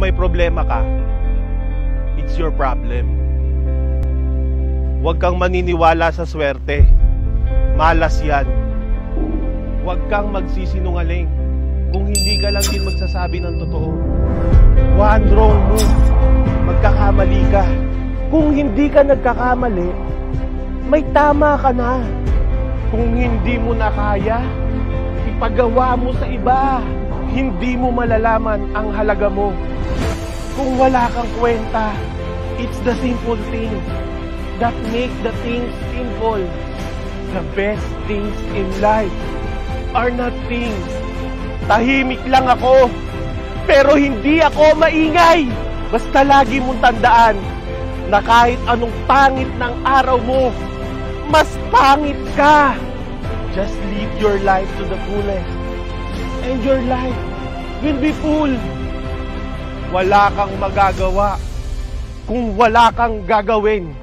may problema ka, it's your problem. Huwag kang maniniwala sa swerte. Malas yan. Huwag kang magsisinungaling kung hindi ka lang din magsasabi ng totoo. One wrong move, magkakamali ka. Kung hindi ka nagkakamali, may tama ka na. Kung hindi mo na kaya, ipagawa mo sa iba. Hindi mo malalaman ang halaga mo. Kung wala kang kwenta, it's the simple things that make the things simple. The best things in life are not things. Tahimik lang ako, pero hindi ako maingay. Basta lagi mong tandaan na kahit anong pangit ng araw mo, mas pangit ka. Just live your life to the fullest, and your life will be full. Wala kang magagawa kung wala kang gagawin.